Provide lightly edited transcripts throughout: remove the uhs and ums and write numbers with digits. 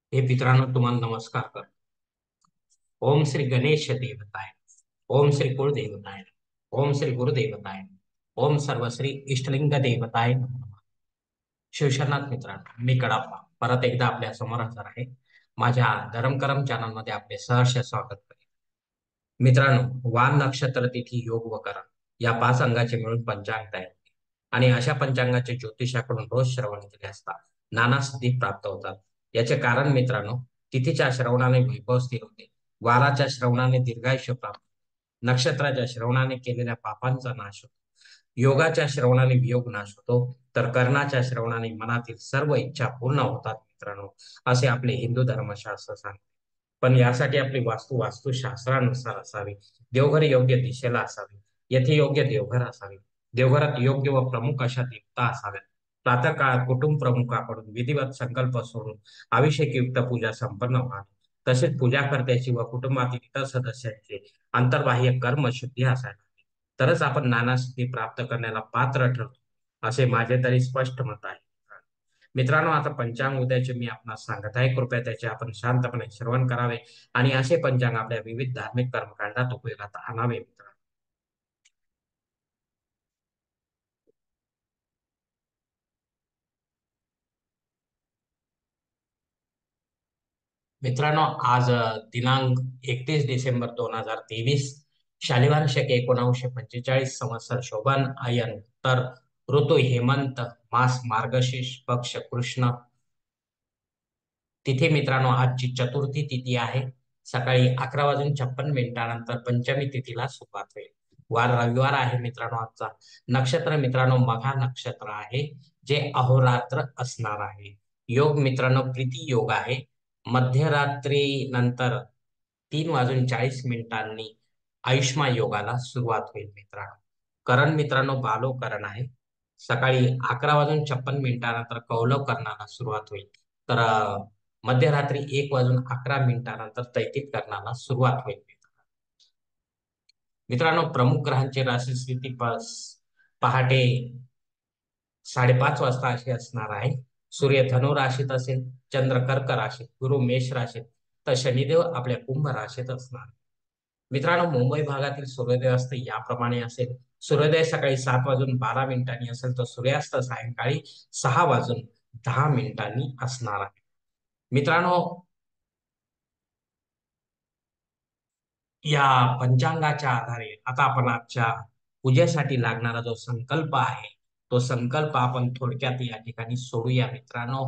हे मित्रांनो, तुम्हाला नमस्कार कर. ओम श्री गणेश देवताय, ओम श्री कुलदेवताय, ओम श्री गुरुदेवताय, ओम सर्वश्री इष्टलिंग देवताय नमः. शिवशरणात मित्रांनो, मी कडाप्पा परत एकदा आपल्या समोर हजर आहे. माझ्या धरमकरम चॅनल मध्ये आपले सहर्ष स्वागत करेन. मित्रांनो, वान नक्षत्र तिथी योग व करण या 5 अंगाचे मिळून पंचांग तयार होते. आणि अशा पंचांगाचे ज्योतिषाकडून रोज श्रवण केले असता नाना सिद्धी प्राप्त होतात. याचे कारण मित्रांनो, तिथीच्या श्रवणाने वैभव स्थिर होते, वाराच्या श्रवणाने दीर्घायुष्य प्राप्त, नक्षत्राच्या श्रवणाने केलेल्या पापांचा नाश होतो, योगाच्या श्रवणाने वियोग नाश होतो, तर कर्णाच्या श्रवणाने मनातील सर्व इच्छा पूर्ण होतात मित्रांनो, असे आपले हिंदू धर्मशास्त्र सांगते. पण यासाठी आपली वास्तुशास्त्रानुसार असावी. देवघर योग्य दिशेला असावे, येथे योग्य देवघर असावे, देवघरात योग्य व प्रमुख अशा देवता असाव्यात. प्रातःकाळ कुटुंब प्रमुखाकडून विधिवत संकल्प सोडून अभिषेकयुक्त पूजा संपन्न व्हावी. तसेच पूजाकर्त्याची व कुटुंबातील इतर सदस्यांची अंतर्बाह्य कर्म शुद्धी असावी, तरच आपण नाना सिद्धी प्राप्त करण्याला पात्र ठरतो, असे माझे तरी स्पष्ट मत आहे. मित्रांनो, आता पंचांग उद्याचे मी आपणास सांगत आहे. कृपया त्याचे आपण शांतपणे श्रवण करावे आणि असे पंचांग आपल्या विविध धार्मिक कर्मकांडात उपयोगात आणावे. मित्रांनो, आज दिनांक 31 डिसेंबर 2023, शालिवार शके 1945, संवत्सर शोभन आयन उत्तर, ऋतू हेमंत, मास मार्गशीर्ष, पक्ष कृष्ण. तिथे मित्रांनो, आजची चतुर्थी तिथी आहे. सकाळी 11 वाजून 56 मिनिटानंतर पंचमी तिथीला सुरुवात होईल. वार रविवार आहे मित्रांनो आजचा. नक्षत्र मित्रांनो मघा नक्षत्र आहे, जे अहोरात्र असणार आहे. योग मित्रांनो प्रीती योग आहे. मध्यरात्री नंतर 3 वाजून 40 मिनिटांनी आयुष्मा योगाला सुरुवात होईल मित्रांनो. करण मित्रांनो बालो करण आहे. सकाळी 11 वाजून 56 मिनिटानंतर कौलव करणाला सुरुवात होईल. तर मध्यरात्री 1 वाजून 11 मिनिटानंतर तैतिक करणाला सुरुवात होईल. मित्रांनो, प्रमुख ग्रहांची राशी स्थिती पहाटे 5:30 वाजता अशी असणार आहे. सूर्य धनु राशीत असेल, चंद्र कर्क राशीत, गुरु मेष राशीत, तर शनिदेव आपल्या कुंभ राशीत असणार. मित्रांनो, मुंबई भागातील सूर्योदय असते याप्रमाणे असेल. सूर्योदय सकाळी 7 वाजून 12 मिनिटांनी असेल, तर सूर्यास्त सायंकाळी 6 वाजून 10 मिनिटांनी असणार आहे. मित्रांनो, या पंचांगाच्या आधारे आता आपण आजच्या पूजेसाठी लागणारा जो संकल्प आहे, तो संकल्प आपण थोडक्यात या ठिकाणी सोडूया मित्रांनो.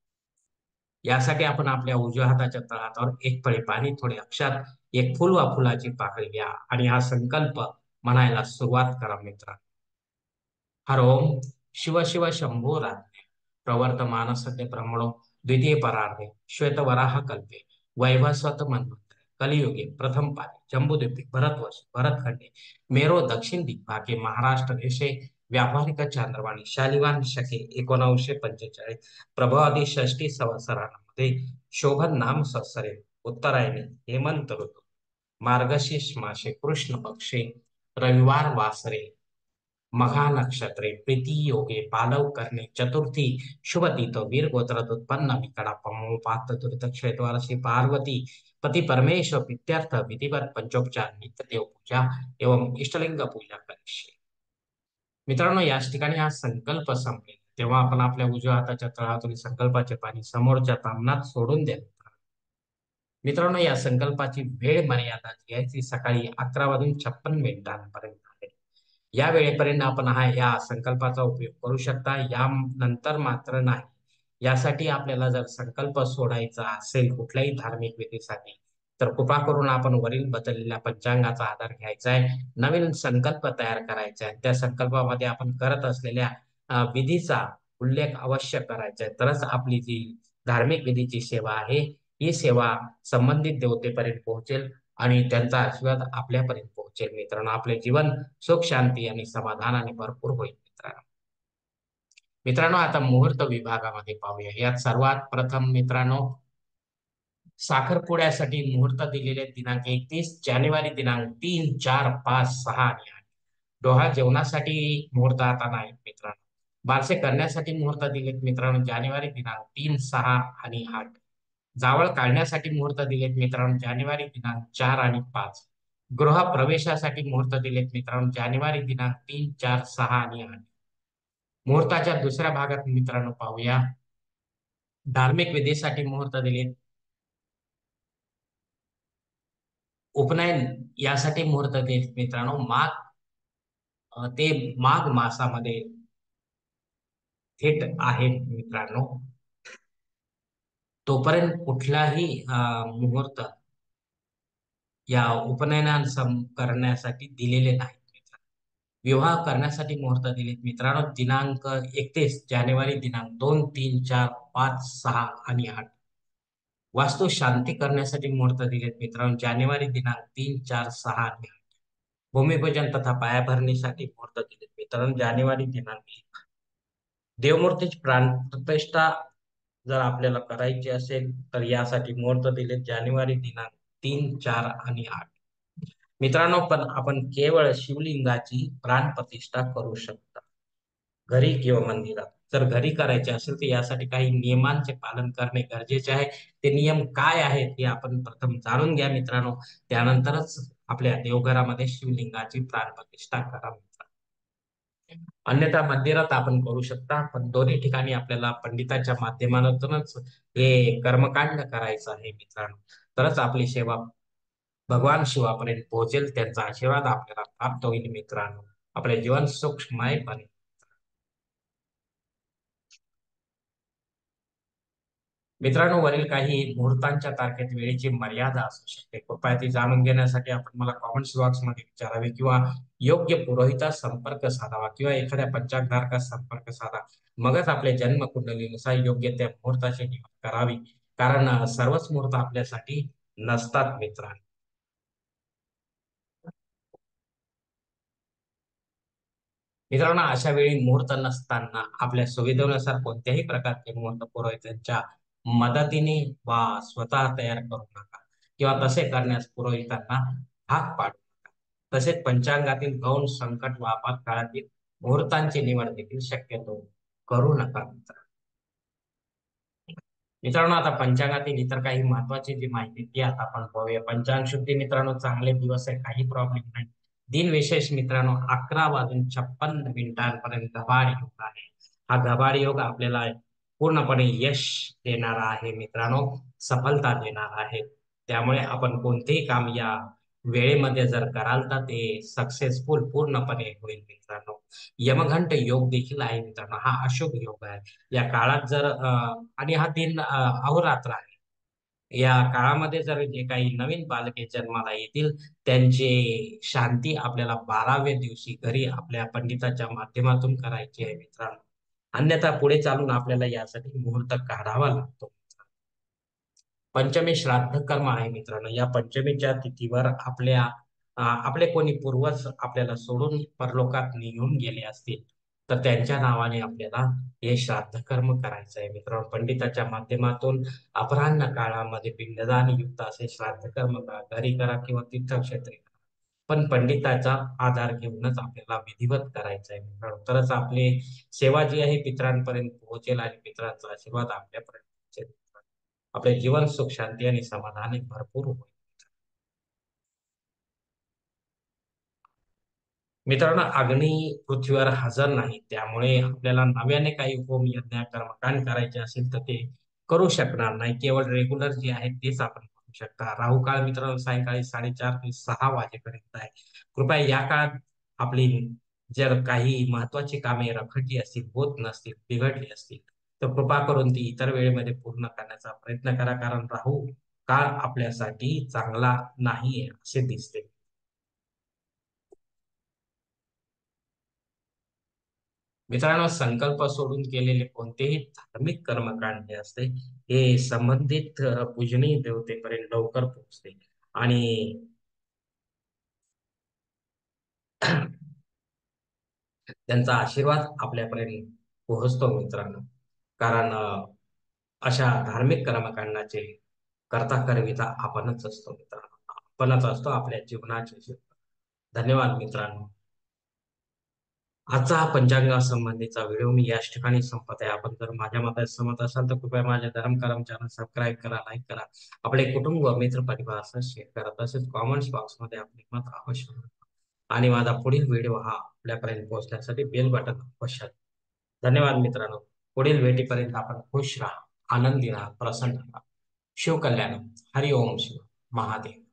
यासाठी आपण आपल्या उजव्या हाताच्या तळहातावर एक फळे पाणी, थोडे अक्षर, एक फुल वा फुलाची पाकळी घ्या आणि हा संकल्प म्हणायला सुरुवात करा मित्रांनो. हर ओम शिव शिव शंभो राज्ञे प्रवर्तमान सद्य ब्रह्मणो द्वितीय परार्धे श्वेतवराह कल्पे वैवस्वत मन्वंतरे कलियुगे प्रथम पादे जम्बूद्वीपे भरतवर्ष भरतखंडे मेरो दक्षिण दिग्भागे महाराष्ट्र देशे व्यावहारिक चांद्रवाणी शालिवान शके 1945 प्रभावादी षष्टी संवत्सरामध्ये शोभन नाम संवत्सरे उत्तरायणी हेमंत ऋतू मार्गशीर्ष मासे कृष्ण पक्षे रविवार वासरे मघा नक्षत्रे प्रीती योगे पालव करणे चतुर्थी शुभ तीथ वीर गोत्रात उत्पन्न विकडा पमोपात दुरित क्षेत्रवासी पार्वती पती परमेश्वर प्रीत्यर्थ विधिवत पंचोपचार नित्य देव पूजा एवं इष्टलिंग पूजा करिष्ये. मित्रांनो, याच ठिकाणी हा संकल्प संपेल तेव्हा आपण आपल्या उजव्या हाताच्या तळहातून संकल्पाचे पाणी समोरच्या तामणात सोडून द्या. मित्रांनो, या संकल्पाची वेळ मर्यादा जी आहे ती सकाळी 11 वाजून 56 मिनिटांपर्यंत आहे. या वेळेपर्यंत आपण या संकल्पाचा उपयोग करू शकता, या नंतर मात्र नाही. यासाठी आपल्याला जर संकल्प सोडायचा असेल कुठल्याही धार्मिक विधीसाठी, तर कृपा करून आपण वरील बदललेल्या पंचांगाचा आधार घ्यायचा आहे, नवीन संकल्प तयार करायचा आहे. त्या संकल्पामध्ये आपण करत असलेल्या विधीचा उल्लेख अवश्य करायचा आहे, तरच आपली जी धार्मिक विधीची सेवा आहे, ही सेवा संबंधित देवतेपर्यंत पोहोचेल आणि त्यांचा आशीर्वाद आपल्यापर्यंत पोहोचेल. मित्रांनो, आपले जीवन सुख शांती आणि समाधानाने भरपूर होईल. मित्रांनो मित्रांनो आता मुहूर्त विभागामध्ये पाहूया. यात सर्वात प्रथम मित्रांनो, साखरपुड्यासाठी मुहूर्त दिलेले दिनांक 31 जानेवारी, दिनांक 3, 4, 5, 6 आणि 8. डोहाळ जेवणासाठी मुहूर्त आता नाहीत मित्रांनो. बारसे करण्यासाठी मुहूर्त दिलेत मित्रांनो, जानेवारी दिनांक 3, 6 आणि 8. जावळ काढण्यासाठी मुहूर्त दिलेत मित्रांनो जानेवारी दिनांक 4 आणि 5. गृह प्रवेशासाठी मुहूर्त दिलेत मित्रांनो जानेवारी दिनांक 3, 4, 6 आणि 8. मुहूर्ताच्या दुसऱ्या भागात मित्रांनो पाहूया. धार्मिक विधीसाठी मुहूर्त दिलेत. उपनयन यासाठी मुहूर्त दिलेत मित्रांनो ते माघ मासामध्ये थेट आहेत मित्रांनो. तोपर्यंत कुठलाही मुहूर्त या करण्यासाठी दिलेले नाहीत मित्रांनो. विवाह करण्यासाठी मुहूर्त दिलेत मित्रांनो दिनांक 31 जानेवारी दिनांक 2, 3, 4, 5, 6 आणि 8. वास्तू शांती करण्यासाठी मुहूर्त दिलेत मित्रांनो जानेवारी दिनांक 3, 4, 6 आणि 8. भूमिपूजन तथा पायाभरणीसाठी मुहूर्त दिलेत मित्रांनो जानेवारी दिनांक 1. देवमूर्तीची प्राणप्रतिष्ठा जर आपल्याला करायची असेल तर यासाठी मुहूर्त दिलेत जानेवारी दिनांक 3, 4 आणि 8. मित्रांनो पण आपण केवळ शिवलिंगाची प्राणप्रतिष्ठा करू शकता घरी किंवा मंदिरात. जर घरी करायचे असेल तर यासाठी काही नियमांचे पालन करणे गरजेचे आहे. ते नियम काय आहेत हे आपण प्रथम जाणून घ्या मित्रांनो. त्यानंतरच आपल्या देवघरामध्ये शिवलिंगाची प्राणप्रतिष्ठा करा मित्रांनो. अन्यथा मंदिरात आपण करू शकता, पण दोन्ही ठिकाणी आपल्याला पंडिताच्या माध्यमातूनच हे कर्मकांड करायचं आहे मित्रांनो. तरच आपली सेवा भगवान शिवापर्यंत पोहोचेल. त्यांचा आशीर्वाद आपल्याला प्राप्त होईल मित्रांनो. आपले जीवन सुखमय बनेल. मित्रांनो वरील काही मुहूर्तांच्या तारखेत वेळेची मर्यादा असू शकते. कृपया ती जाणून घेण्यासाठी आपण मला कॉमेंट्स बॉक्समध्ये विचारावे किंवा योग्य पुरोहितास संपर्क साधावा किंवा एखाद्या पंचांगधारकास संपर्क साधा. मगच आपल्या जन्म कुंडलीनुसार योग्य त्या मुहूर्ताची निवड करावी. कारण सर्वच मुहूर्त आपल्यासाठी नसतात मित्रांनो. मित्रांनो अशा वेळी मुहूर्त नसताना आपल्या सुविधेनुसार कोणत्याही प्रकारचे मुहूर्त पुरोहितांच्या मदतीने वा स्वतः तयार करू नका किंवा तसे करण्यास पुरोहितांना भाग पाडू नका. तसेच पंचांगातील गौण संकट व आपत्काळातील मुहूर्तांची निवड देखील शक्यतो करू नका मित्रांनो. मित्रांनो आता पंचांगातील इतर काही महत्वाची जी माहिती ती आता आपण पाहूया. पंचांग शुद्धी मित्रांनो चांगले दिवस आहे, काही प्रॉब्लेम नाही. दिन विशेष मित्रांनो 11 वाजून 56 मिनिटांपर्यंत गबाड योग आहे. हा गबाड योग आपल्याला पूर्णपणे यश देणारा आहे मित्रांनो, सफलता देणार आहे. त्यामुळे आपण कोणतेही काम या वेळेमध्ये जर कराल तर ते सक्सेसफुल पूर्णपणे होईल मित्रांनो. यमघंट योग देखील आहे मित्रांनो, हा अशुभ योग आहे. या काळात जर आणि हा दिन अहोरात्र आहे. या काळामध्ये जर जे काही नवीन बालके जन्माला येतील त्यांची शांती आपल्याला 12व्या दिवशी घरी आपल्या पंडिताच्या माध्यमातून करायची आहे मित्रांनो. अन्यथा पुढे चालून आपल्याला यासाठी मुहूर्त काढावा लागतो. पंचमी श्राद्ध कर्म आहे मित्रांनो. या पंचमीच्या तिथीवर आपले कोणी पूर्वज आपल्याला सोडून परलोकात निघून गेले असतील तर त्यांच्या नावाने आपल्याला हे श्राद्ध कर्म करायचं आहे मित्रांनो. पंडिताच्या माध्यमातून अपराह्न काळामध्ये पिंडदान युक्त असे श्राद्ध कर्म करा. घरी करा किंवा तीर्थक्षेत्री करा. पण पंडिताचा आधार घेऊनच आपल्याला विधिवत करायचं आहे मित्रांनो. तरच आपली सेवा जी आहे पितरांपर्यंत पोहोचेल आणि पितरांचा आशीर्वाद आपल्यापर्यंत पोहोचेल. आपले जीवन सुख शांती आणि समाधानाने भरपूर होईल. मित्रांनो अग्नी पृथ्वीवर हजर नाही, त्यामुळे आपल्याला नव्याने काही होम यज्ञ कर्मकांड करायचे असेल तर ते करू शकणार नाही. केवळ रेग्युलर जे आहे तेच आपण करू शकता. राहू काळ मित्रांनो सायंकाळी 4:30 ते 6 वाजेपर्यंत आहे. कृपया या काळात आपली जर काही महत्वाची कामे रखडली असतील, होत नसतील, बिघडली असतील तर कृपा करून ती इतर वेळेमध्ये पूर्ण करण्याचा प्रयत्न करा. कारण राहू काळ आपल्यासाठी चांगला नाहीये असे दिसते. मित्रांनो संकल्प सोडून केलेले कोणतेही धार्मिक कर्मकांड जे असते हे संबंधित पूजनीय देवतेपर्यंत लवकर पोहोचते आणि त्यांचा आशीर्वाद आपल्यापर्यंत पोहोचतो मित्रांनो. कारण अशा धार्मिक कर्मकांडाचे करता करविता आपणच असतो मित्रांनो. आपणच असतो आपल्या जीवनाचे धन्यवाद मित्रांनो. आजचा हा पंचांगा संबंधीचा व्हिडिओ मी याच ठिकाणी संपत आहे. आपण जर माझ्या मताचे सहमत असाल तर कृपया माझ्या धर्मकारम चॅनल सबस्क्राईब करा, लाईक करा, आपले कुटुंब मित्र परिवारासह शेअर करा, तसेच कॉमेंट्स बॉक्समध्ये आपले मत अवश्य नोंदवा. आणि माझा पुढील व्हिडिओ हा आपल्यापर्यंत पोहोचण्यासाठी बेल बटन अवश्य दाबा. धन्यवाद मित्रांनो. पुढील भेटीपर्यंत आपण खुश राहा, आनंदी राहा, प्रसन्न राहा. शिवकल्याण. हरि ओम शिव महादेव.